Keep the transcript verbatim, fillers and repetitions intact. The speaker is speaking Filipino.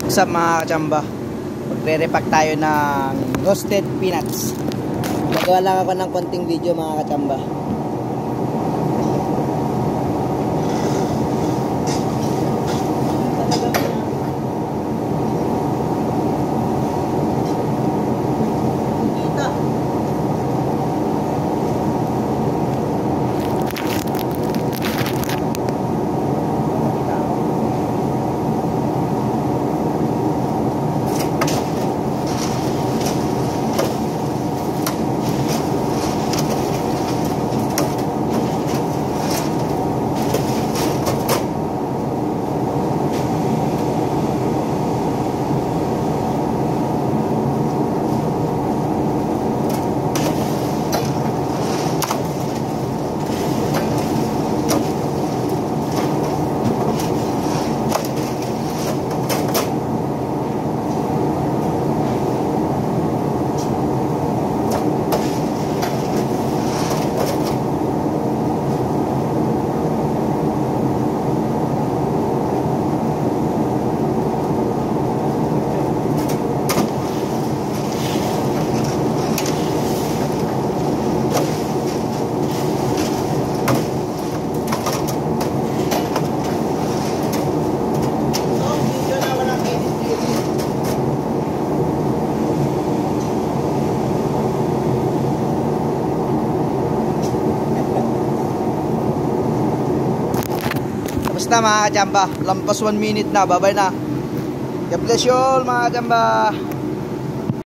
Sa mga kachamba, magre-repack tayo ng roasted peanuts. Nagawa lang ako ng konting video mga kachamba. Basta mga kachamba, lampas one minute na, bye bye na. God bless you all mga kachamba.